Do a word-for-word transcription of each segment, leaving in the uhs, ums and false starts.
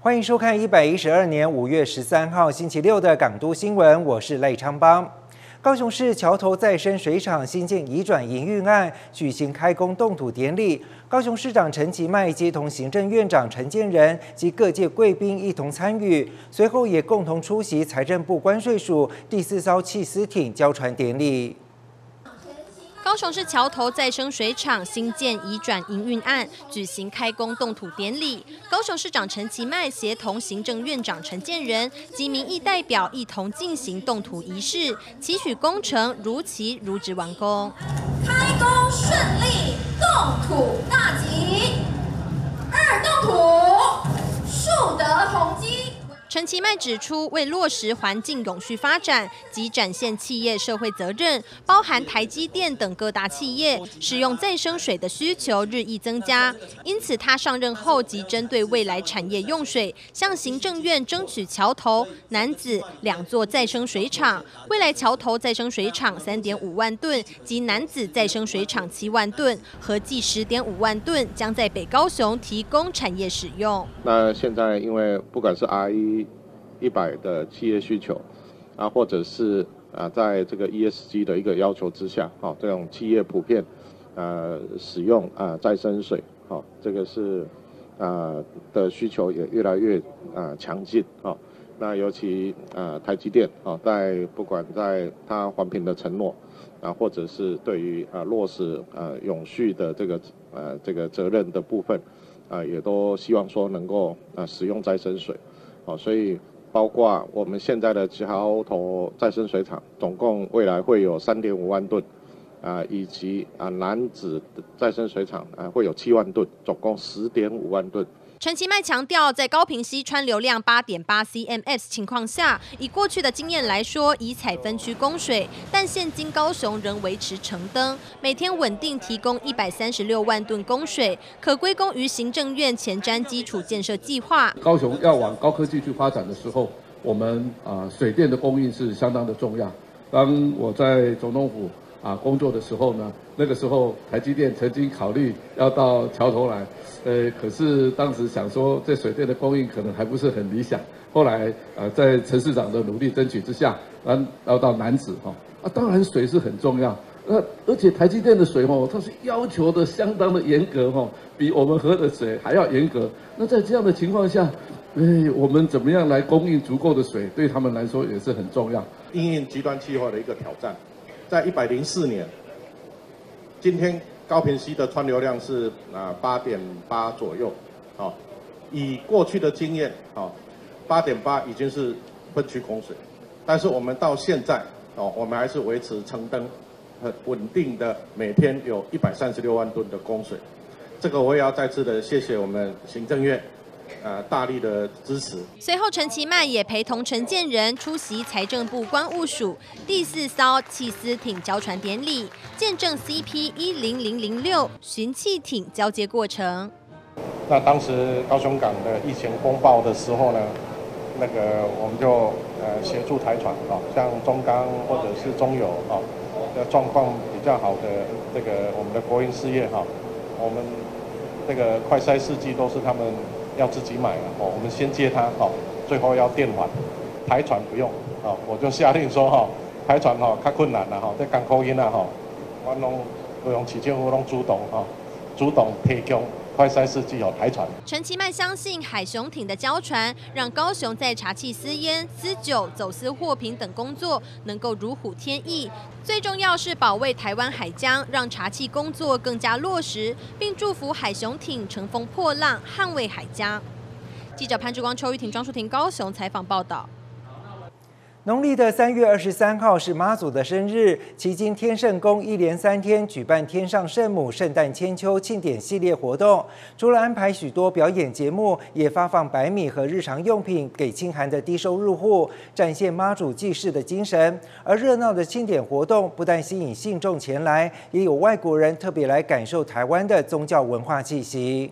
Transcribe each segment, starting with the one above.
欢迎收看一百一十二年五月十三号星期六的港都新闻，我是赖昌邦。高雄市桥头再生水厂新建移转营运案举行开工动土典礼，高雄市长陈其迈接同行政院长陈建仁及各界贵宾一同参与，随后也共同出席财政部关税署第四艘弃丝艇交船典礼。 高雄市桥头再生水厂新建移转营运案举行开工动土典礼，高雄市长陈其迈协同行政院长陈建仁及民意代表一同进行动土仪式，期许工程如期如职完工。 开工顺利，动土大吉。二动土，树德宏基。 陈其迈指出，为落实环境永续发展及展现企业社会责任，包含台积电等各大企业使用再生水的需求日益增加，因此他上任后即针对未来产业用水，向行政院争取桥头、楠梓两座再生水厂。未来桥头再生水厂三点五万吨及楠梓再生水厂七万吨，合计十点五万吨，将在北高雄提供产业使用。 那现在因为不管是 R 一一百的企业需求啊，或者是啊，在这个 E S G 的一个要求之下，哈、哦，这种企业普遍呃使用啊再生水，哈、哦，这个是啊的需求也越来越啊强劲，哈、哦。那尤其啊台积电啊、哦，在不管在它环评的承诺啊，或者是对于啊落实啊永续的这个呃这个责任的部分啊，也都希望说能够啊使用再生水，哦，所以。包括我们现在的桥头再生水厂，总共未来会有三点五万吨，啊，以及啊楠梓再生水厂啊会有七万吨，总共十点五万吨。 陈其迈强调，在高屏溪川流量八点八 C M S 情况下，以过去的经验来说，以采分区供水，但现今高雄仍维持橙灯，每天稳定提供一百三十六万吨供水，可归功于行政院前瞻基础建设计划。 高雄要往高科技去发展的时候，我们啊、呃、水电的供应是相当的重要。当我在总统府啊工作的时候呢，那个时候台积电曾经考虑要到桥头来。呃，可是当时想说，这水电的供应可能还不是很理想。后来，呃，在陈市长的努力争取之下，然后到楠梓哈啊，当然水是很重要。那而且台积电的水哈，它是要求的相当的严格哈，比我们喝的水还要严格。那在这样的情况下，哎，我们怎么样来供应足够的水，对他们来说也是很重要。 因应极端气候的一个挑战，在一百零四年，今天。高屏溪的川流量是啊八点八左右，好、哦，以过去的经验，好、哦，八点八已经是分区供水，但是我们到现在，哦，我们还是维持橙灯，很稳定的，每天有一百三十六万吨的供水，这个我也要再次的谢谢我们行政院。呃，大力的支持。 随后，陈其迈也陪同陈建仁出席财政部关务署第四艘弃丝艇交船典礼，见证 C P 一零零零六巡气艇交接过程。 那当时高雄港的疫情风暴的时候呢，那个我们就呃协助台船啊、哦，像中钢或者是中油啊，的状况比较好的这个我们的国营事业哈、哦，我们这个快筛试剂都是他们。要自己买了哦，我们先接它哦，最后要电还，台船不用哦，我就下令说哈，台船哈较困难了哈，在港口因啊哈，我拢我用市政府拢主动哈，主动提供快筛试剂有台船。 陈其迈相信海雄艇的交船，让高雄在查缉私烟、私酒、走私货品等工作能够如虎添翼。最重要是保卫台湾海疆，让查缉工作更加落实，并祝福海雄艇乘风破浪，捍卫海疆。记者潘志光、邱玉婷、庄淑婷高雄采访报道。 农历的三月二十三号是妈祖的生日，期间天圣宫一连三天举办天上圣母圣诞千秋庆典系列活动，除了安排许多表演节目，也发放白米和日常用品给清寒的低收入户，展现妈祖济世的精神。而热闹的庆典活动不但吸引信众前来，也有外国人特别来感受台湾的宗教文化气息。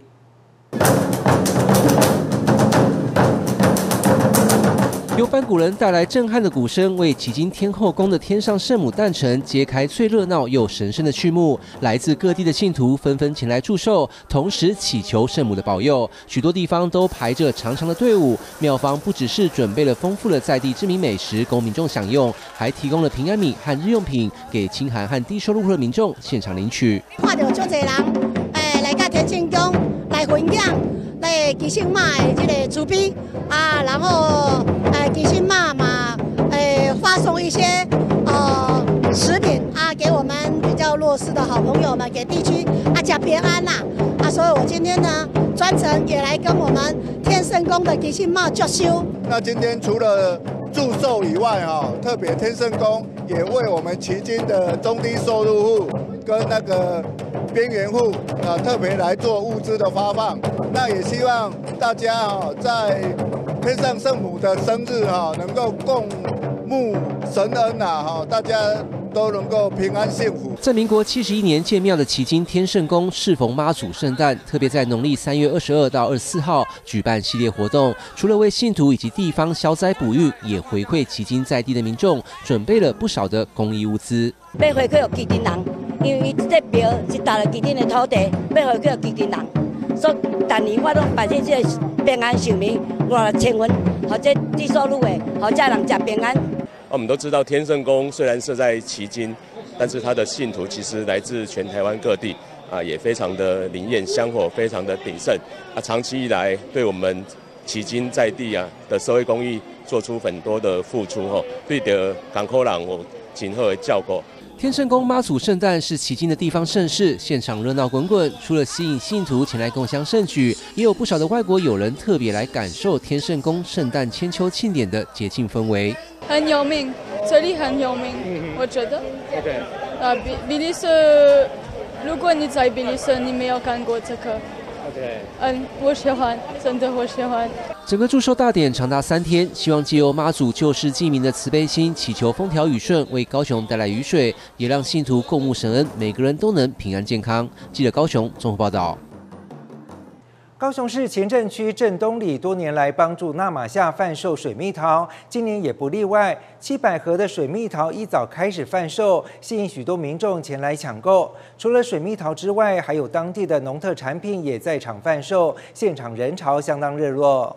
由翻鼓人带来震撼的鼓声，为旗津天后宫的天上圣母诞辰揭开最热闹又神圣的序幕。来自各地的信徒纷纷前来祝寿，同时祈求圣母的保佑。许多地方都排着长长的队伍，庙方不只是准备了丰富的在地知名美食供民众享用，还提供了平安米和日用品给清寒和低收入户的民众现场领取。 看到足侪人，诶，来到天圣宫来分享。 来基信妈的这个慈悲啊，然后呃基信妈嘛，呃发送一些呃食品啊给我们比较弱势的好朋友们，给地区啊加平安呐啊，所以我今天呢专程也来跟我们天圣宫的基信妈祝寿。 那今天除了祝寿以外哈、哦，特别天圣宫也为我们旗津的中低收入户跟那个边缘户啊特别来做物资的发放。 那也希望大家哈，在天上圣母的生日哈，能够共沐神恩呐哈，大家都能够平安幸福。 在民国七十一年建庙的旗津天圣宫，适逢妈祖圣诞，特别在农历三月二十二到二十四号举办系列活动，除了为信徒以及地方消灾补运，也回馈旗津在地的民众，准备了不少的公益物资。 要回馈基津人，因为这庙是踏入基津的土地，要回馈基津人。 所以，但年我拢办这这平安寿命，我千份，或者低收入的，或者人食平安。 我们都知道，天圣宫虽然设在旗津，但是它的信徒其实来自全台湾各地，啊，也非常的灵验，香火非常的鼎盛，啊，长期以来对我们旗津在地啊的社会公益做出很多的付出吼，对的港口人我今后的照顾。 天圣宫妈祖圣诞是旗津的地方盛事，现场热闹滚滚。除了吸引信徒前来共襄盛举，也有不少的外国友人特别来感受天圣宫圣诞千秋庆典的节庆氛围。 很有名，这里很有名，嗯、我觉得。OK。呃，比比利时，如果你在比利时，你没有看过这个。OK。嗯，我喜欢，真的我喜欢。 整个祝寿大典长达三天，希望借由妈祖救世济民的慈悲心，祈求风调雨顺，为高雄带来雨水，也让信徒共沐神恩，每个人都能平安健康。记者高雄综合报道。 高雄市前镇区镇东里多年来帮助纳马夏贩售水蜜桃，今年也不例外。七百盒的水蜜桃一早开始贩售，吸引许多民众前来抢购。除了水蜜桃之外，还有当地的农特产品也在场贩售，现场人潮相当热络。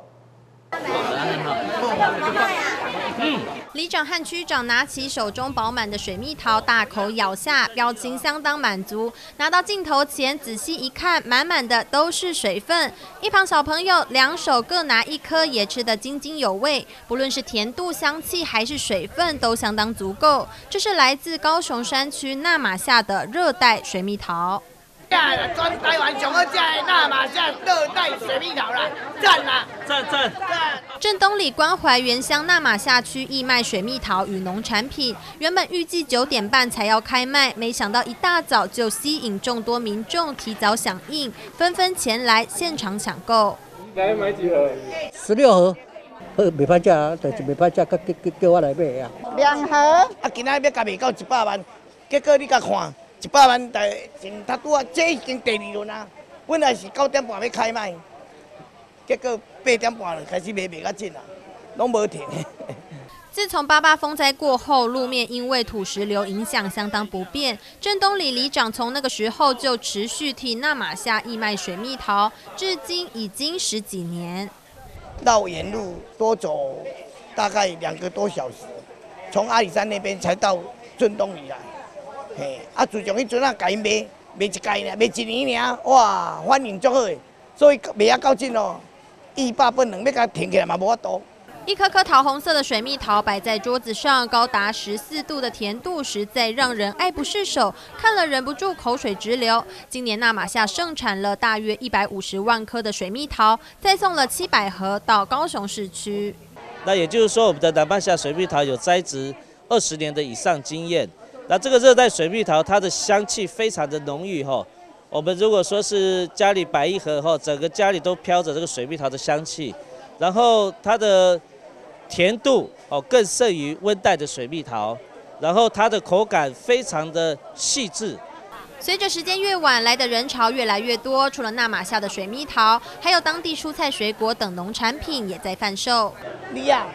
里长和区长拿起手中饱满的水蜜桃，大口咬下，表情相当满足。拿到镜头前仔细一看，满满的都是水分。一旁小朋友两手各拿一颗，也吃得津津有味。不论是甜度、香气还是水分，都相当足够。这是来自高雄山区纳马夏的热带水蜜桃。 全台湾上好吃的纳马夏热带水蜜桃啦，赞啦！ 赞赞赞！ 镇东里关怀原乡纳马夏区义卖水蜜桃与农产品，原本预计九点半才要开卖，没想到一大早就吸引众多民众提早响应，纷纷前来现场抢购。 来买几盒？ 十六盒。 好，袂歹食啊，但是袂歹食，叫叫叫我来买啊。 两盒。啊，今仔要甲卖到一百万，结果你甲看。 一百万台前他拄啊，这已经第二轮啊。本来是九点半要开卖，结果八点半就开始卖卖较紧啊，拢无停。 自从八八风灾过后，路面因为土石流影响相当不便。镇东里里长从那个时候就持续替纳马夏义卖水蜜桃，至今已经十几年。 绕沿路多走大概两个多小时，从阿里山那边才到镇东里来。 嘿，啊，自从迄阵啊，甲伊卖卖一届呢，卖一年尔，哇，反应足好诶，所以卖啊到紧哦，欲罢不能，要甲停起来嘛无法度。 一颗颗桃红色的水蜜桃摆在桌子上，高达十四度的甜度，实在让人爱不释手，看了忍不住口水直流。今年纳马夏盛产了大约一百五十万颗的水蜜桃，再送了七百盒到高雄市区。 那也就是说，我们的纳马夏水蜜桃有栽植二十年的以上经验。 那这个热带水蜜桃，它的香气非常的浓郁哈。我们如果说是家里摆一盒哈，整个家里都飘着这个水蜜桃的香气，然后它的甜度哦更胜于温带的水蜜桃，然后它的口感非常的细致。 随着时间越晚，来的人潮越来越多。除了纳马夏的水蜜桃，还有当地蔬菜、水果等农产品也在贩售。 你啊，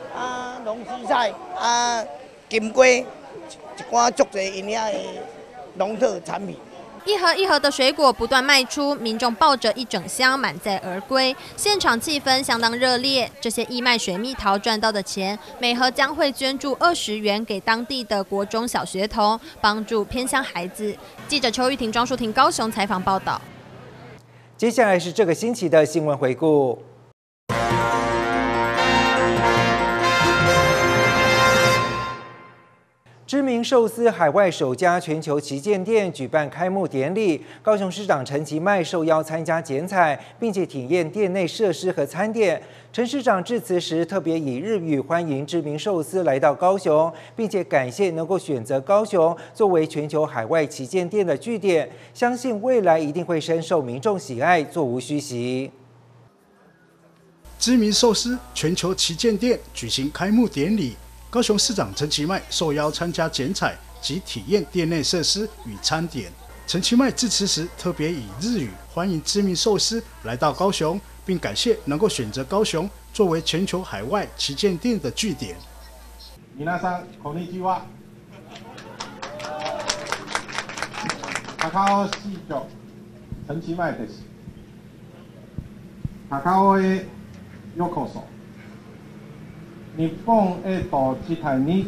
啊龙须菜啊金龟，一寡足侪因遐的农特产品。 一盒一盒的水果不断卖出，民众抱着一整箱满载而归，现场气氛相当热烈。这些义卖水蜜桃赚到的钱，每盒将会捐助二十元给当地的国中小学童，帮助偏乡孩子。记者邱玉婷、庄淑婷高雄采访报道。 接下来是这个星期的新闻回顾。知名寿司海外首家全球旗舰店举办开幕典礼，高雄市长陈其迈受邀参加剪彩，并且体验店内设施和餐点。陈市长致辞时特别以日语欢迎知名寿司来到高雄，并且感谢能够选择高雄作为全球海外旗舰店的据点，相信未来一定会深受民众喜爱，座无虚席。 知名寿司全球旗舰店举行开幕典礼。高雄市长陈其迈受邀参加剪彩及体验店内设施与餐点。陈其迈致辞时特别以日语欢迎知名寿司来到高雄，并感谢能够选择高雄作为全球海外旗舰店的据点。 皆さんこんにちは。高雄市長陳其邁です。高雄へようこそ。日本へと事態に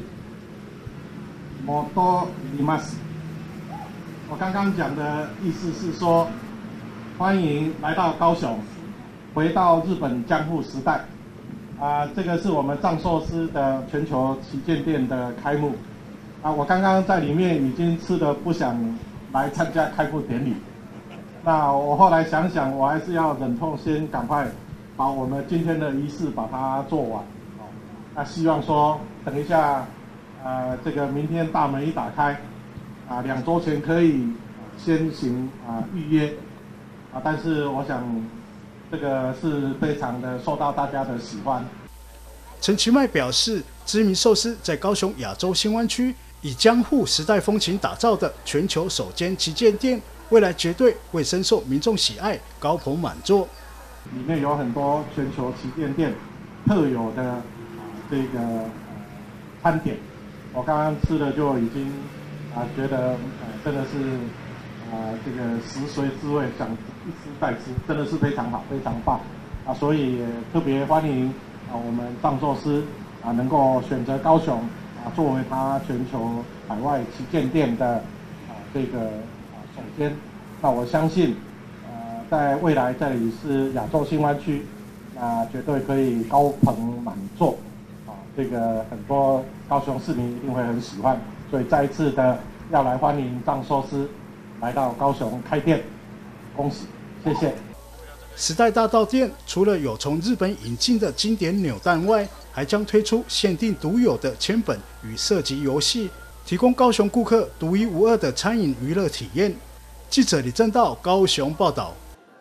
戻ります。我刚刚讲的意思是说，欢迎来到高雄，回到日本江户时代。啊、呃，这个是我们藏寿司的全球旗舰店的开幕。啊，我刚刚在里面已经吃得不想来参加开幕典礼。那我后来想想，我还是要忍痛先赶快把我们今天的仪式把它做完。那希望说，等一下，呃，这个明天大门一打开，啊、呃，两周前可以先行啊、呃、预约，啊，但是我想这个是非常的受到大家的喜欢。 陈其迈表示，知名寿司在高雄亚洲新湾区以江户时代风情打造的全球首间旗舰店，未来绝对会深受民众喜爱，高朋满座。 里面有很多全球旗舰店特有的。这个呃餐点，我刚刚吃了就已经啊、呃、觉得呃真的是啊、呃、这个食髓知味，想一吃再吃，真的是非常好，非常棒啊！所以也特别欢迎啊我们藏寿司啊能够选择高雄啊作为它全球海外旗舰店的啊这个啊首间。那我相信呃在未来这里是亚洲新湾区，那绝对可以高朋满座。这个很多高雄市民一定会很喜欢，所以再一次的要来欢迎藏寿司来到高雄开店，恭喜，谢谢。 时代大道店除了有从日本引进的经典扭蛋外，还将推出限定独有的签本与射击游戏，提供高雄顾客独一无二的餐饮娱乐体验。记者李正道高雄报道。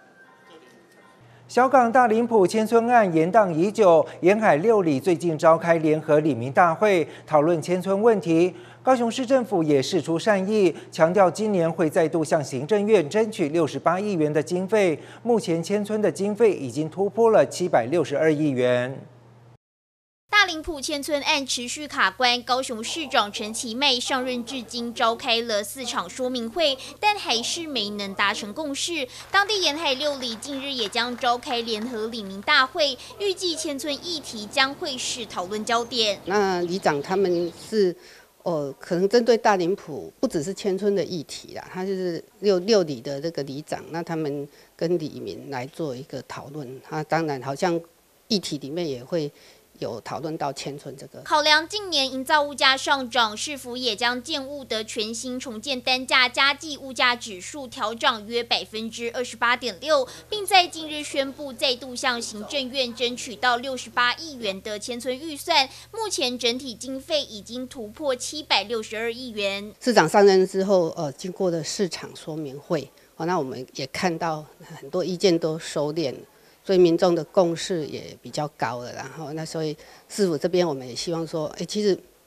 小港大林埔迁村案延宕已久，沿海六里最近召开联合里民大会，讨论迁村问题。高雄市政府也释出善意，强调今年会再度向行政院争取六十八亿元的经费。目前迁村的经费已经突破了七百六十二亿元。 大林埔迁村案持续卡关，高雄市长陈其迈上任至今召开了四场说明会，但还是没能达成共识。当地沿海六里近日也将召开联合里民大会，预计迁村议题将会是讨论焦点。 那里长他们是，哦，可能针对大林埔不只是迁村的议题啦，他就是六六里的这个里长，那他们跟里民来做一个讨论。他当然好像议题里面也会。有讨论到迁村这个， 考量近年营造物价上涨，市府也将建物的全新重建单价加计物价指数调涨约百分之二十八点六，并在近日宣布再度向行政院争取到六十八亿元的迁村预算，目前整体经费已经突破七百六十二亿元。 市长上任之后，呃，经过的市场说明会，哦，那我们也看到很多意见都收敛了。所以民众的共识也比较高了，然后那所以市府这边我们也希望说，哎，其实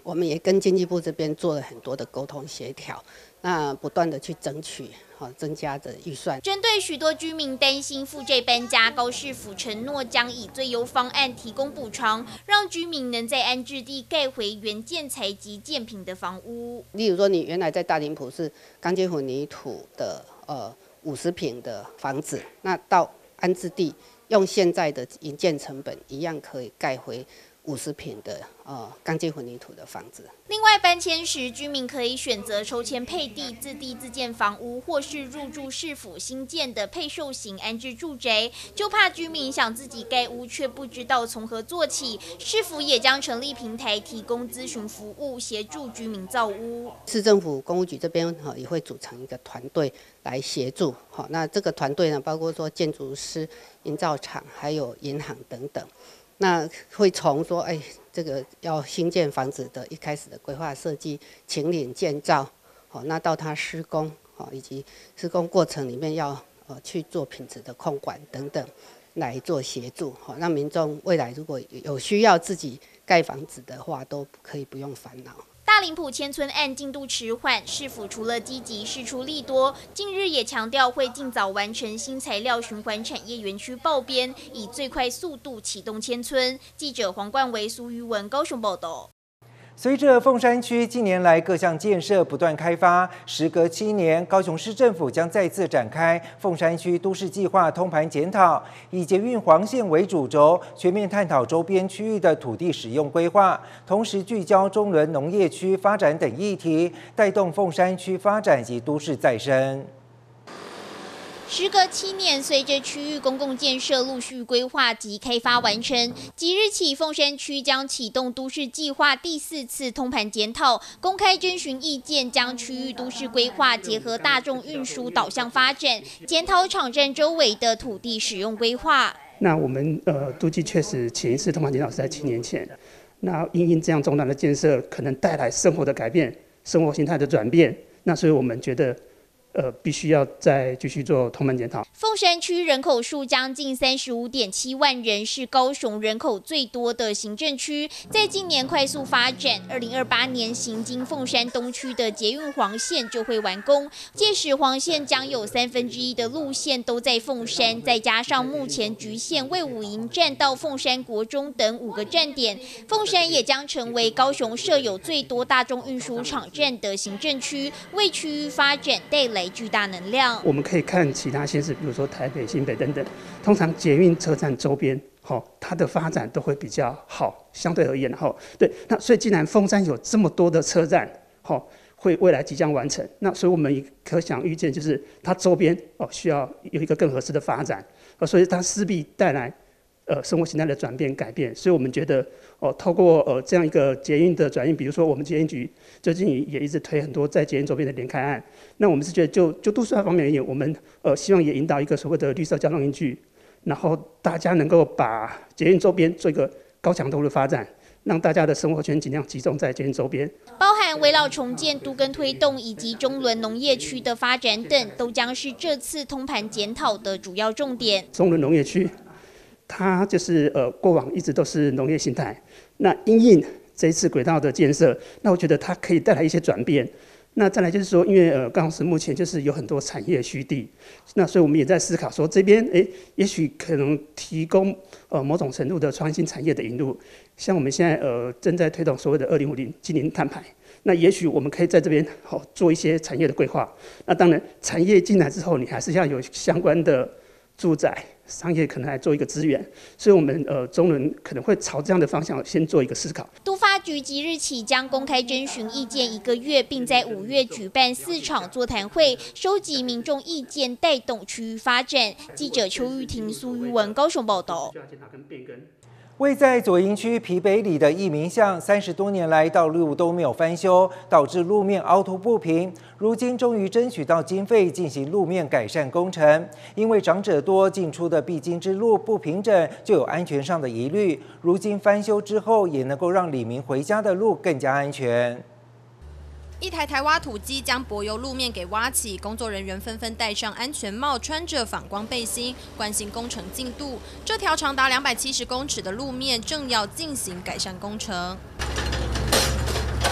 我们也跟经济部这边做了很多的沟通协调，那不断的去争取好增加的预算。 针对许多居民担心负债搬家，高市府承诺将以最优方案提供补偿，让居民能在安置地盖回原建材及建平的房屋。 例如说，你原来在大林埔是钢筋混凝土的呃五十坪的房子，那到安置地用现在的营建成本一样可以盖回五十坪的呃钢筋混凝土的房子。 另外，搬迁时居民可以选择抽签配地、自地自建房屋，或是入住市府新建的配售型安置住宅。就怕居民想自己盖屋，却不知道从何做起。市府也将成立平台，提供咨询服务，协助居民造屋。 市政府公务局这边哈也会组成一个团队来协助。好，那这个团队呢，包括说建筑师、营造厂，还有银行等等。那会从说，哎，这个要新建房子的一开始的规划设计、请领建造，好，那到它施工，好，以及施工过程里面要呃去做品质的控管等等，来做协助，好，让民众未来如果有需要自己盖房子的话，都可以不用烦恼。 大林埔迁村案进度迟缓，市府除了积极释出利多，近日也强调会尽早完成新材料循环产业园区报编，以最快速度启动迁村。记者黄冠维、苏玉文高雄报道。 随着凤山区近年来各项建设不断开发，时隔七年，高雄市政府将再次展开凤山区都市计划通盘检讨，以捷运黄线为主轴，全面探讨周边区域的土地使用规划，同时聚焦中仑农业区发展等议题，带动凤山区发展及都市再生。 时隔七年，随着区域公共建设陆续规划及开发完成，即日起凤山区将启动都市计划第四次通盘检讨，公开征询意见，将区域都市规划结合大众运输导向发展，检讨场站周围的土地使用规划。 那我们呃都计确实前一次通盘检讨是在七年前，那因应这样重大的建设可能带来生活的改变、生活形态的转变，那所以我们觉得。呃，必须要再继续做通盘检讨。 凤山区人口数将近三十五点七万人，是高雄人口最多的行政区，在近年快速发展。二零二八年行经凤山东区的捷运黄线就会完工，届时黄线将有三分之一的路线都在凤山，再加上目前局限卫武营站到凤山国中等五个站点，凤山也将成为高雄设有最多大众运输场站的行政区，为区域发展带来巨大能量。 我们可以看其他县市，比如说台北、新北等等，通常捷运车站周边，好、哦，它的发展都会比较好，相对而言，哈、哦，对。那所以既然凤山有这么多的车站，好、哦，会未来即将完成，那所以我们可想预见，就是它周边哦需要有一个更合适的发展，呃，所以它势必带来。呃，生活形态的转变改变，所以我们觉得，哦、呃，透过呃这样一个捷运的转运，比如说我们捷运局最近也一直推很多在捷运周边的联开案，那我们是觉得就就都市化方面而言，我们呃希望也引导一个所谓的绿色交通工具，然后大家能够把捷运周边做一个高强度的发展，让大家的生活圈尽量集中在捷运周边， 包含围绕重建、都更推动以及中仑农业区的发展等，都将是这次通盘检讨的主要重点。 中仑农业区。它就是呃，过往一直都是农业形态。那因应这一次轨道的建设，那我觉得它可以带来一些转变。那再来就是说，因为呃，高雄市目前就是有很多产业虚地，那所以我们也在思考说，这边哎，也许可能提供呃某种程度的创新产业的引入。像我们现在呃正在推动所谓的二零五零近零碳排，那也许我们可以在这边好、哦、做一些产业的规划。那当然，产业进来之后，你还是要有相关的住宅。商业可能来做一个资源，所以我们呃中仑可能会朝这样的方向先做一个思考。 都发局即日起将公开征询意见一个月，并在五月举办四场座谈会，收集民众意见，带动区域发展。记者邱玉婷、苏玉文高雄报道。 位在左营区皮北里的义民巷，三十多年来道路都没有翻修，导致路面凹凸不平。如今终于争取到经费进行路面改善工程，因为长者多，进出的必经之路不平整，就有安全上的疑虑。如今翻修之后，也能够让里民回家的路更加安全。 一台台挖土机将柏油路面给挖起，工作人员纷纷戴上安全帽，穿着反光背心，关心工程进度。这条长达两百七十公尺的路面正要进行改善工程。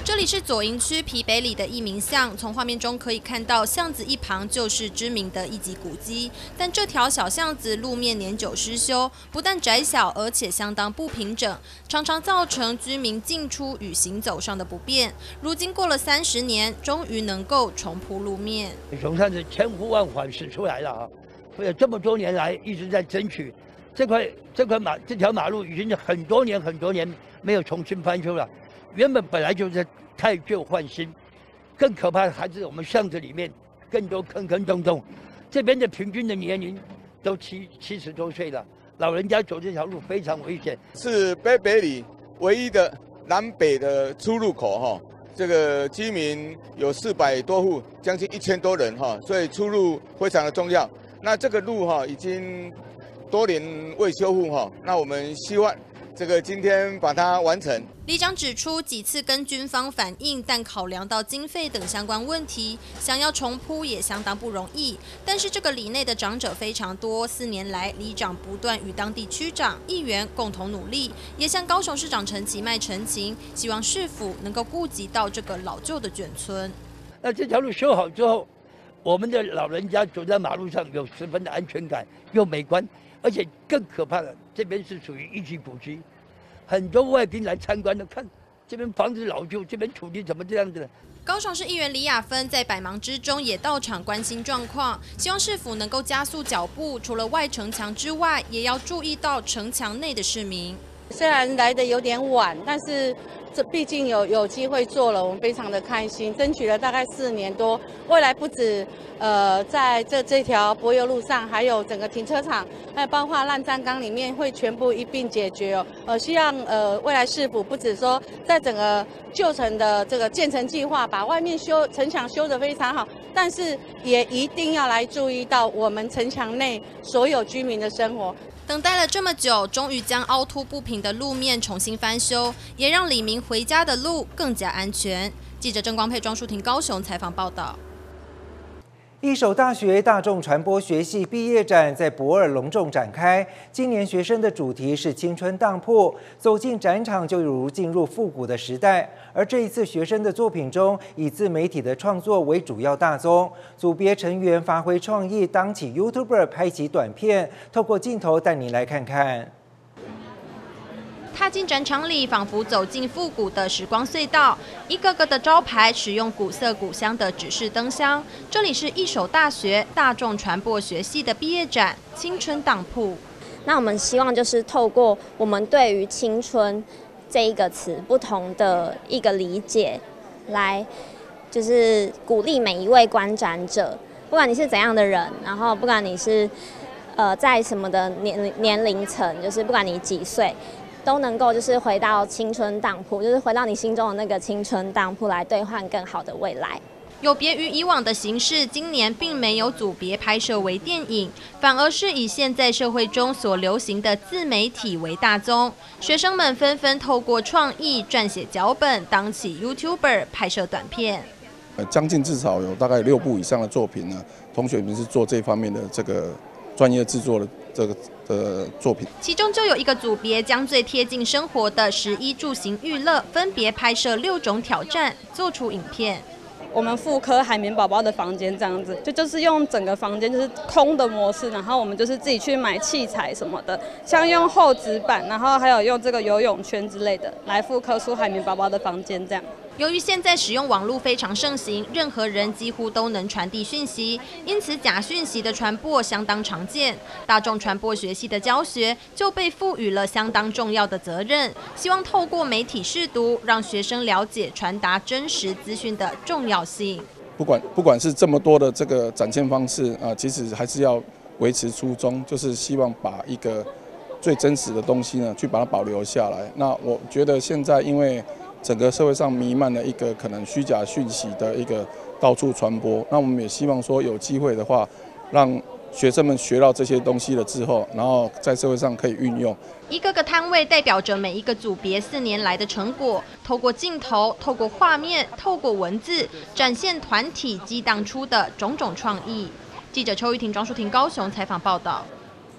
这里是左营区皮北里的义民巷，从画面中可以看到，巷子一旁就是知名的一级古迹。但这条小巷子路面年久失修，不但窄小，而且相当不平整，常常造成居民进出与行走上的不便。如今过了三十年，终于能够重铺路面。 熊山是千呼万唤始出来了啊！所以这么多年来一直在争取这块这块马这条马路，已经是很多年很多年没有重新翻修了。原本本来就是太旧换新，更可怕的还是我们巷子里面更多坑坑洞洞，这边的平均的年龄都七七十多岁了，老人家走这条路非常危险。 是北北里唯一的南北的出入口哈，这个居民有四百多户，将近一千多人哈，所以出入非常的重要。那这个路哈已经多年未修复哈，那我们希望这个今天把它完成。 里长指出，几次跟军方反映，但考量到经费等相关问题，想要重铺也相当不容易。但是这个里内的长者非常多，四年来里长不断与当地区长、议员共同努力，也向高雄市长陈其迈陈情，希望市府能够顾及到这个老旧的眷村。 那这条路修好之后，我们的老人家走在马路上有十分的安全感，又美观，而且更可怕的，这边是属于一级古迹。很多外宾来参观的，看这边房子老旧，这边土地怎么这样子？ 高雄市议员李雅芬在百忙之中也到场关心状况，希望市府能够加速脚步，除了外城墙之外，也要注意到城墙内的市民。 虽然来的有点晚，但是这毕竟有有机会做了，我们非常的开心，争取了大概四年多。未来不止呃在这这条柏油路上，还有整个停车场，还有包括烂站岗里面会全部一并解决哦。呃，希望呃未来市府不止说在整个旧城的这个建成计划，把外面修城墙修得非常好，但是也一定要来注意到我们城墙内所有居民的生活。 等待了这么久，终于将凹凸不平的路面重新翻修，也让里民回家的路更加安全。记者郑光佩、庄淑婷高雄采访报道。 一手大学大众传播学系毕业展在博尔隆重展开。今年学生的主题是青春当铺，走进展场就如进入复古的时代。而这一次学生的作品中，以自媒体的创作为主要大宗，组别成员发挥创意，当起 YouTuber 拍起短片，透过镜头带你来看看。 踏进展场里，仿佛走进复古的时光隧道，一个个的招牌使用古色古香的指示灯箱。这里是一手大学大众传播学系的毕业展《青春当铺》。 那我们希望就是透过我们对于青春这一个词不同的一个理解，来就是鼓励每一位观展者，不管你是怎样的人，然后不管你是呃在什么的年年龄层，就是不管你几岁。都能够就是回到青春当铺，就是回到你心中的那个青春当铺，来兑换更好的未来。 有别于以往的形式，今年并没有组别拍摄为电影，反而是以现在社会中所流行的自媒体为大宗。学生们纷纷透过创意撰写脚本，当起 YouTuber 拍摄短片。 呃，将近至少有大概六部以上的作品呢，同学们是做这方面的这个专业制作的这个。的作品， 其中就有一个组别将最贴近生活的食衣住行娱乐分别拍摄六种挑战，做出影片。 我们复刻海绵宝宝的房间这样子，就就是用整个房间就是空的模式，然后我们就是自己去买器材什么的，像用厚纸板，然后还有用这个游泳圈之类的来复刻出海绵宝宝的房间这样。 由于现在使用网络非常盛行，任何人几乎都能传递讯息，因此假讯息的传播相当常见。大众传播学系的教学就被赋予了相当重要的责任，希望透过媒体识读，让学生了解传达真实资讯的重要性。 不管不管是这么多的这个展现方式啊、呃，其实还是要维持初衷，就是希望把一个最真实的东西呢，去把它保留下来。那我觉得现在因为整个社会上弥漫了一个可能虚假讯息的一个到处传播，那我们也希望说有机会的话，让学生们学到这些东西了之后，然后在社会上可以运用。 一个个摊位代表着每一个组别四年来的成果，透过镜头、透过画面、透过文字，展现团体激荡出的种种创意。记者邱玉婷、庄淑婷高雄采访报道。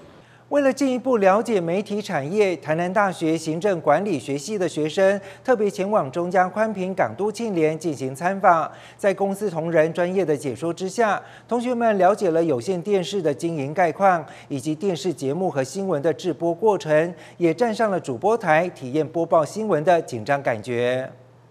为了进一步了解媒体产业，台南大学行政管理学系的学生特别前往中嘉宽屏港都庆联进行参访。在公司同仁专业的解说之下，同学们了解了有线电视的经营概况，以及电视节目和新闻的制播过程，也站上了主播台，体验播报新闻的紧张感觉。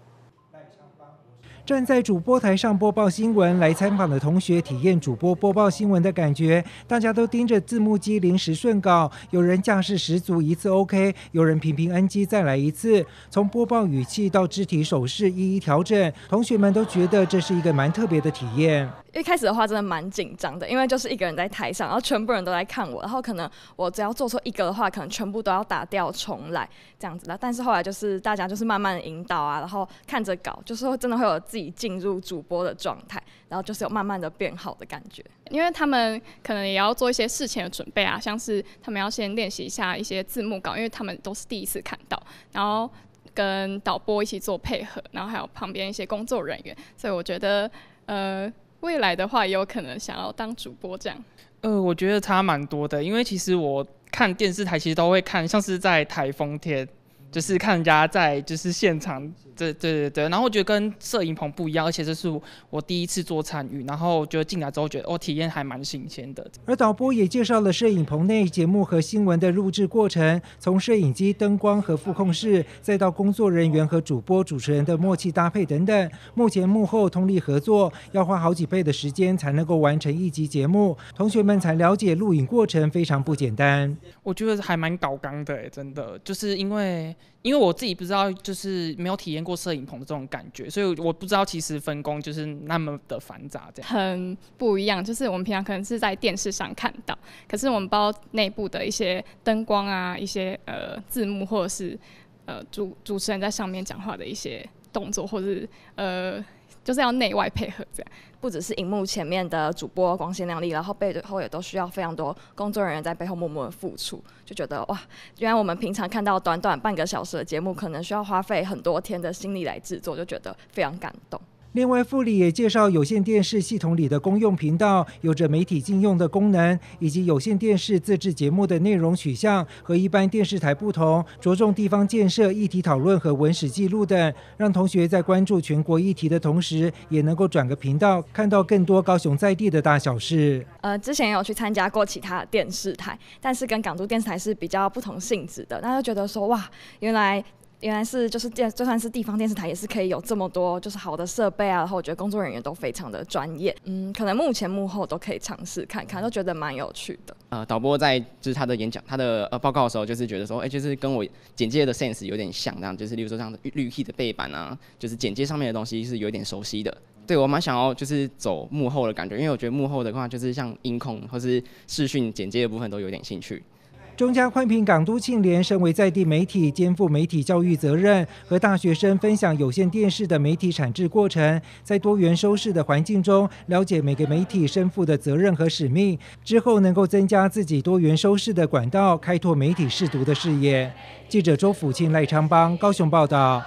站在主播台上播报新闻，来参访的同学体验主播播报新闻的感觉。大家都盯着字幕机临时顺稿，有人架势十足，一次 OK， 有人频频 N G 再来一次。从播报语气到肢体手势一一调整，同学们都觉得这是一个蛮特别的体验。 一开始的话真的蛮紧张的，因为就是一个人在台上，然后全部人都在看我，然后可能我只要做错一个的话，可能全部都要打掉重来这样子的。但是后来就是大家就是慢慢的引导啊，然后看着稿，就是会真的会有自己进入主播的状态，然后就是有慢慢的变好的感觉。 因为他们可能也要做一些事前的准备啊，像是他们要先练习一下一些字幕稿，因为他们都是第一次看到，然后跟导播一起做配合，然后还有旁边一些工作人员，所以我觉得呃。 未来的话，也有可能想要当主播这样。 呃，我觉得差蛮多的，因为其实我看电视台其实都会看，像是在台风天，就是看人家在就是现场，对对对对。然后我觉得跟摄影棚不一样，而且这是我第一次做参与，然后觉得进来之后觉得哦，体验还蛮新鲜的。 而导播也介绍了摄影棚内节目和新闻的录制过程，从摄影机、灯光和副控室，再到工作人员和主播、主持人的默契搭配等等。幕前幕后通力合作，要花好几倍的时间才能够完成一集节目。同学们才了解录影过程非常不简单。 我觉得还蛮搞纲的，真的，就是因为。 因为我自己不知道，就是没有体验过摄影棚的这种感觉，所以我不知道其实分工就是那么的繁杂，这样很不一样。就是我们平常可能是在电视上看到，可是我们包内部的一些灯光啊、一些呃字幕，或者是呃主主持人在上面讲话的一些动作，或者是呃就是要内外配合这样。 不只是荧幕前面的主播光鲜亮丽，然后背后也都需要非常多工作人员在背后默默的付出，就觉得哇，原来我们平常看到短短半个小时的节目，可能需要花费很多天的心力来制作，就觉得非常感动。 另外，副理也介绍有线电视系统里的公用频道有着媒体禁用的功能，以及有线电视自制节目的内容取向和一般电视台不同，着重地方建设、议题讨论和文史记录等，让同学在关注全国议题的同时，也能够转个频道，看到更多高雄在地的大小事。 呃，之前也有去参加过其他的电视台，但是跟港都电视台是比较不同性质的，那就觉得说哇，原来。 原来是就是电，就算是地方电视台，也是可以有这么多就是好的设备啊。然后我觉得工作人员都非常的专业，嗯，可能幕前幕后都可以尝试看看，都觉得蛮有趣的。 呃，导播在就是他的演讲、他的呃报告的时候，就是觉得说，哎、欸，就是跟我简介的 sense 有点像，这样就是例如说像绿 key 的背板啊，就是简介上面的东西是有点熟悉的。对我蛮想要就是走幕后的感觉，因为我觉得幕后的话就是像音控或是视讯简介的部分都有点兴趣。 中嘉宽屏港都庆联身为在地媒体，肩负媒体教育责任，和大学生分享有线电视的媒体产制过程，在多元收视的环境中，了解每个媒体身负的责任和使命，之后能够增加自己多元收视的管道，开拓媒体识读的视野。记者周辅庆、赖昌邦高雄报道。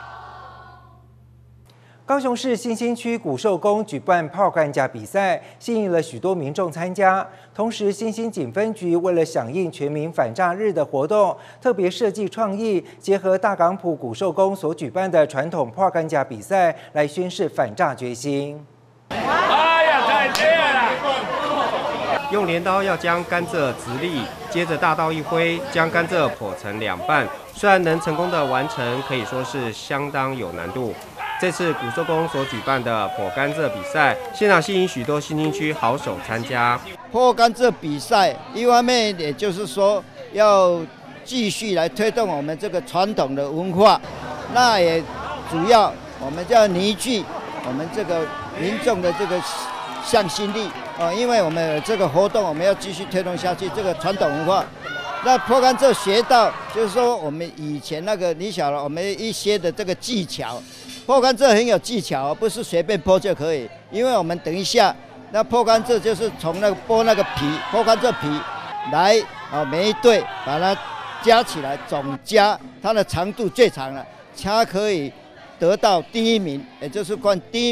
高雄市新兴区古寿宫举办炮干架比赛，吸引了许多民众参加。同时，新兴警分局为了响应全民反诈日的活动，特别设计创意，结合大港埔古寿宫所举办的传统炮干架比赛，来宣示反诈决心。 哎呀，太厉害了！用镰刀要将甘蔗直立，接着大刀一挥，将甘蔗剖成两半。虽然能成功的完成，可以说是相当有难度。 这次古寿宫所举办的剖甘蔗比赛，现场吸引许多新兴区好手参加。 剖甘蔗比赛，一方面也就是说要继续来推动我们这个传统的文化，那也主要我们就要凝聚我们这个民众的这个向心力啊，因为我们有这个活动，我们要继续推动下去这个传统文化。 那剖甘蔗学到，就是说我们以前那个你晓得，我们一些的这个技巧，剖甘蔗很有技巧，不是随便剖就可以。因为我们等一下，那剖甘蔗就是从那个剥那个皮，剖甘蔗皮来啊，每一对把它加起来，总加它的长度最长了，它可以得到第一名，也就是冠第一名。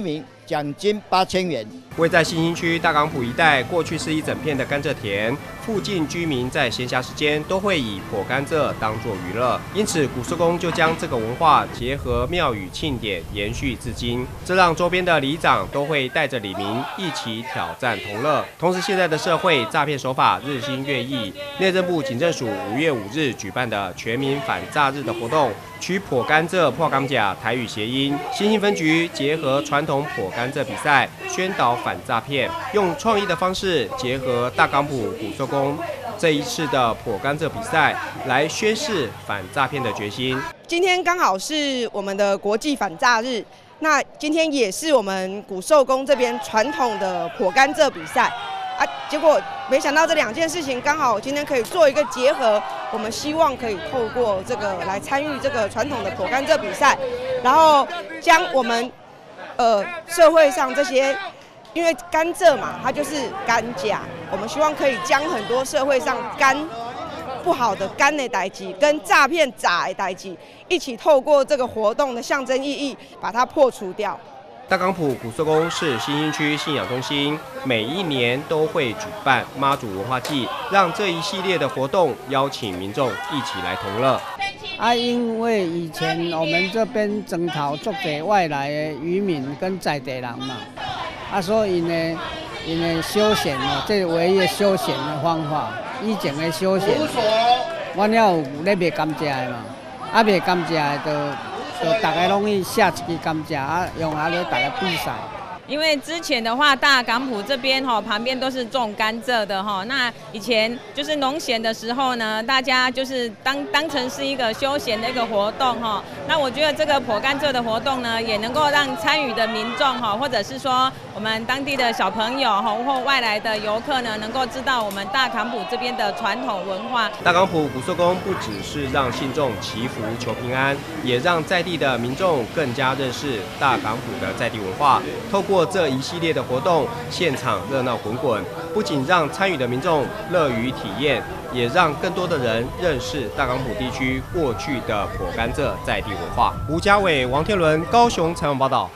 奖金八千元。 位在信兴区大港埔一带，过去是一整片的甘蔗田，附近居民在闲暇时间都会以剖甘蔗当作娱乐，因此古社公就将这个文化结合庙宇庆典，延续至今。这让周边的里长都会带着里民一起挑战同乐。同时，现在的社会诈骗手法日新月异，内政部警政署五月五日举办的全民反诈日的活动，取剖甘蔗破甘蔗台语谐音，新兴分局结合传统剖甘蔗比赛，宣导反诈骗，用创意的方式结合大港埔古社公这一次的剖甘蔗比赛，来宣示反诈骗的决心。 今天刚好是我们的国际反诈日，那今天也是我们古寿宫这边传统的剖甘蔗比赛啊，结果没想到这两件事情刚好今天可以做一个结合，我们希望可以透过这个来参与这个传统的剖甘蔗比赛，然后将我们呃社会上这些。因为甘蔗嘛，它就是甘蔗，我们希望可以将很多社会上甘不好的甘的代志，跟诈骗诈的代志，一起透过这个活动的象征意义，把它破除掉。 大港埔古社宫是新兴区信仰中心，每一年都会举办妈祖文化祭，让这一系列的活动邀请民众一起来同乐。 啊，因为以前我们这边征讨足多外来的渔民跟在地人嘛。啊，所以呢，因为休闲哦，这唯一的休闲的方法，以前的休闲，我了有咧卖甘蔗的嘛，啊卖甘蔗的，就就大家拢去下一支甘蔗，啊用啊咧大家比赛。 因为之前的话，大港埔这边哈旁边都是种甘蔗的哈，那以前就是农闲的时候呢，大家就是当当成是一个休闲的一个活动哈。那我觉得这个剖甘蔗的活动呢，也能够让参与的民众哈，或者是说我们当地的小朋友哈，或外来的游客呢，能够知道我们大港埔这边的传统文化。 大港埔古社宫不只是让信众祈福求平安，也让在地的民众更加认识大港埔的在地文化。透过这一系列的活动，现场热闹滚滚，不仅让参与的民众乐于体验，也让更多的人认识大港埔地区过去的剖甘蔗在地文化。吴家伟、王天伦，高雄采访报道。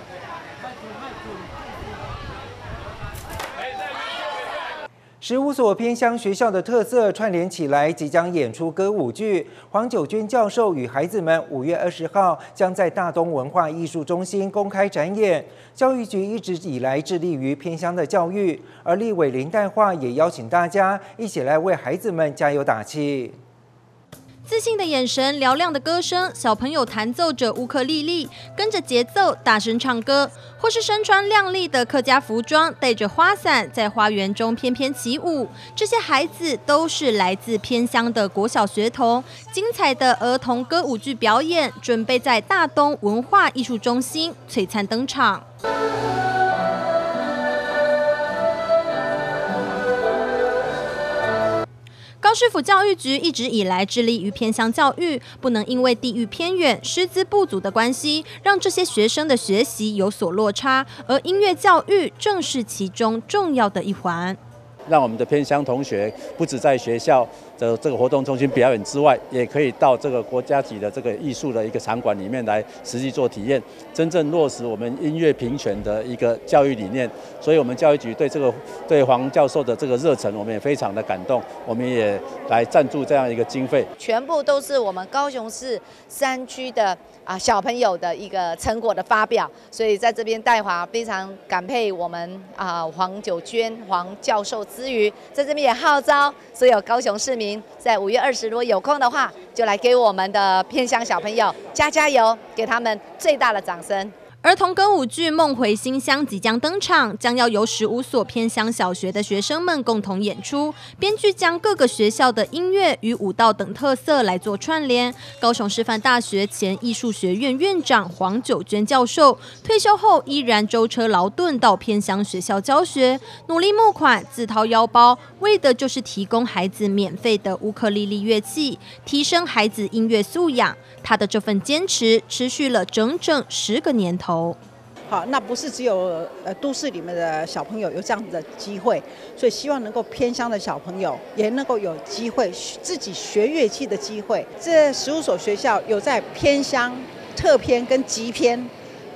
十五所偏乡学校的特色串联起来，即将演出歌舞剧。黄九娟教授与孩子们五月二十号将在大东文化艺术中心公开展演。教育局一直以来致力于偏乡的教育，而立委林黛桦也邀请大家一起来为孩子们加油打气。 自信的眼神，嘹亮的歌声，小朋友弹奏着乌克丽丽，跟着节奏大声唱歌，或是身穿亮丽的客家服装，带着花伞在花园中翩翩起舞。这些孩子都是来自偏乡的国小学童，精彩的儿童歌舞剧表演准备在大东文化艺术中心璀璨登场。高市府教育局一直以来致力于偏乡教育，不能因为地域偏远、师资不足的关系，让这些学生的学习有所落差，而音乐教育正是其中重要的一环。 让我们的偏乡同学不只在学校的这个活动中心表演之外，也可以到这个国家级的这个艺术的一个场馆里面来实际做体验，真正落实我们音乐平权的一个教育理念。所以，我们教育局对这个对黄教授的这个热忱，我们也非常的感动，我们也来赞助这样一个经费。 全部都是我们高雄市山区的啊小朋友的一个成果的发表，所以在这边戴华非常感佩我们啊黄九娟黄教授。之余，在这边也号召所有高雄市民，在五月二十如果有空的话，就来给我们的偏乡小朋友加加油，给他们最大的掌声。 儿童歌舞剧《梦回新乡》即将登场，将要由十五所偏乡小学的学生们共同演出。编剧将各个学校的音乐与舞蹈等特色来做串联。高雄师范大学前艺术学院院长黄九娟教授退休后依然舟车劳顿到偏乡学校教学，努力募款，自掏腰包，为的就是提供孩子免费的乌克丽丽乐器，提升孩子音乐素养。他的这份坚持持续了整整十个年头。 好，那不是只有呃都市里面的小朋友有这样子的机会，所以希望能够偏乡的小朋友也能够有机会自己学乐器的机会。这十五所学校有在偏乡、特偏跟极偏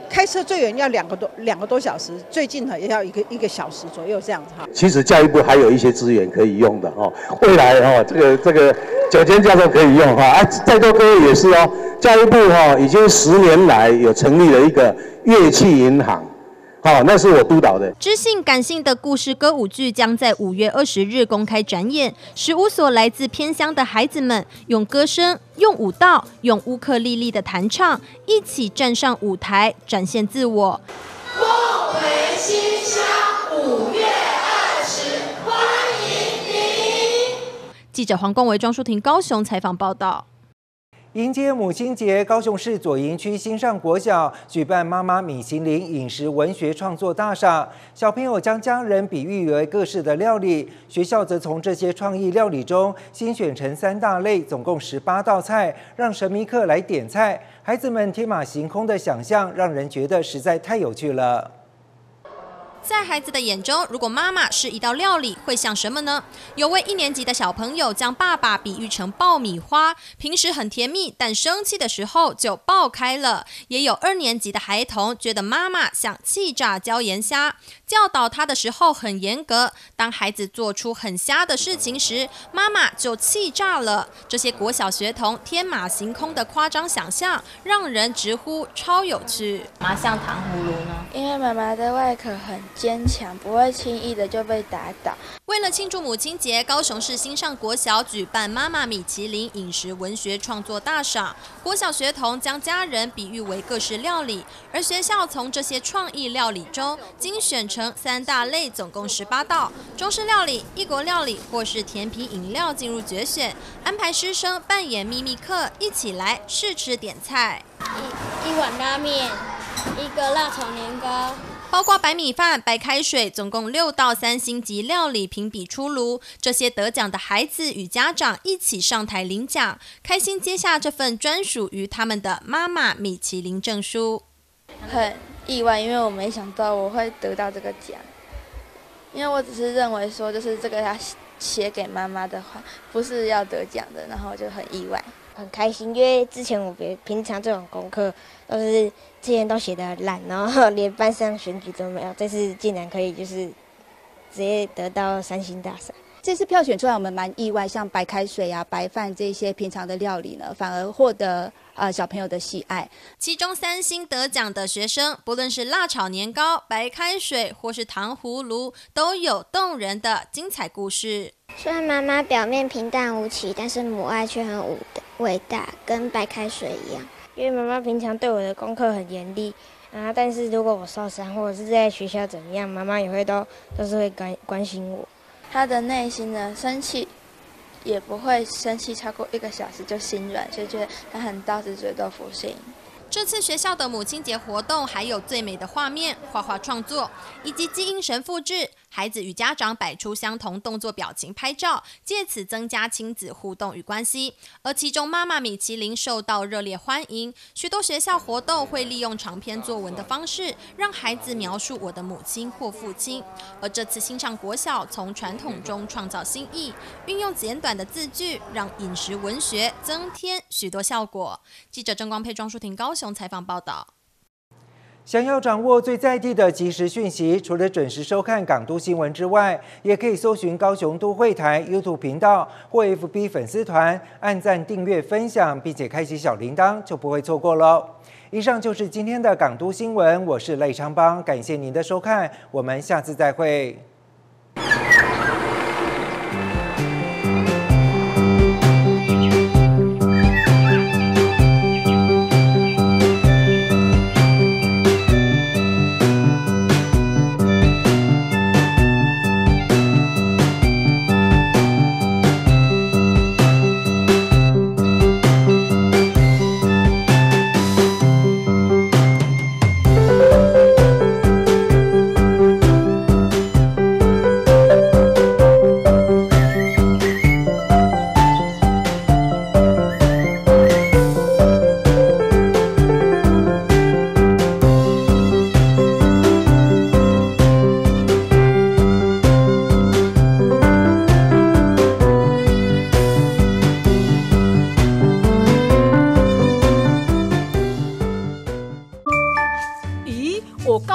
开车最远要两个多两个多小时，最近呢也要一个一个小时左右这样子哈。 其实教育部还有一些资源可以用的哦，未来哦这个这个九间驾照可以用哈啊，在座各位也是哦，教育部哈、哦、已经十年来有成立了一个乐器银行。好，那是我督导的。 知性感性的故事歌舞剧将在五月二十日公开展演。十五所来自偏乡的孩子们，用歌声、用舞蹈、用乌克丽丽的弹唱，一起站上舞台，展现自我。 梦回新乡，五月二十，欢迎您。 记者黄公维、庄淑婷高雄采访报道。 迎接母亲节，高雄市左营区新上国小举办妈妈米其林饮食文学创作大赏，小朋友将家人比喻为各式的料理，学校则从这些创意料理中精选成三大类，总共十八道菜，让神秘客来点菜。孩子们天马行空的想象，让人觉得实在太有趣了。 在孩子的眼中，如果妈妈是一道料理，会像什么呢？有位一年级的小朋友将爸爸比喻成爆米花，平时很甜蜜，但生气的时候就爆开了。也有二年级的孩童觉得妈妈像气炸椒盐虾，教导他的时候很严格，当孩子做出很瞎的事情时，妈妈就气炸了。这些国小学童天马行空的夸张想象，让人直呼超有趣。 麻像糖葫芦呢？ 因为妈妈的外壳很坚强，不会轻易的就被打倒。 为了庆祝母亲节，高雄市新上国小举办妈妈米其林饮食文学创作大赏，国小学童将家人比喻为各式料理，而学校从这些创意料理中精选成三大类，总共十八道，中式料理、异国料理或是甜品饮料进入决选，安排师生扮演秘密客，一起来试吃点菜。 一, 一碗拉面，一个辣炒年糕。 包括白米饭、白开水，总共六道三星级料理评比出炉。这些得奖的孩子与家长一起上台领奖，开心接下这份专属于他们的妈妈米其林证书。 很意外，因为我没想到我会得到这个奖，因为我只是认为说，就是这个要写给妈妈的话，不是要得奖的，然后我就很意外。 很开心，因为之前我别平常这种功课都是之前都写得很烂，然后连班上选举都没有，这次竟然可以就是直接得到三星大赏。 这次票选出来，我们蛮意外，像白开水啊、白饭这些平常的料理呢，反而获得呃小朋友的喜爱。 其中三星得奖的学生，不论是辣炒年糕、白开水或是糖葫芦，都有动人的精彩故事。 虽然妈妈表面平淡无奇，但是母爱却很伟大，跟白开水一样。因为妈妈平常对我的功课很严厉，啊，但是如果我受伤或者是在学校怎么样，妈妈也会都都是会关关心我。 他的内心呢，生气也不会生气超过一个小时就心软，所以觉得他很刀子嘴豆腐心。 这次学校的母亲节活动还有最美的画面、画画创作，以及基因神复制，孩子与家长摆出相同动作表情拍照，借此增加亲子互动与关系。而其中妈妈米其林受到热烈欢迎，许多学校活动会利用长篇作文的方式，让孩子描述我的母亲或父亲。而这次新上国小从传统中创造新意，运用简短的字句，让饮食文学增添许多效果。记者郑光佩、庄淑婷高雄采访报道。 想要掌握最在地的即时讯息，除了准时收看港都新闻之外，也可以搜寻高雄都会台 YouTube 频道或 F B 粉丝团，按赞、订阅、分享，并且开启小铃铛，就不会错过喽。以上就是今天的港都新闻，我是赖昌邦，感谢您的收看，我们下次再会。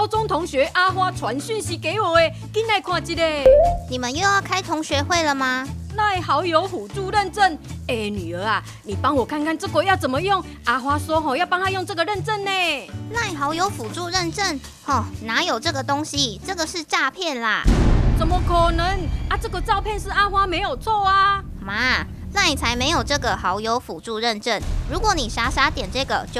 高中同学阿花传讯息给我诶，进来看一个。 你们又要开同学会了吗？ 赖好友辅助认证，哎，女儿啊，你帮我看看这个要怎么用？阿花说吼要帮她用这个认证呢。 赖好友辅助认证，吼哪有这个东西？这个是诈骗啦！ 怎么可能啊？这个照片是阿花没有错啊。 妈，赖才没有这个好友辅助认证。如果你傻傻点这个就。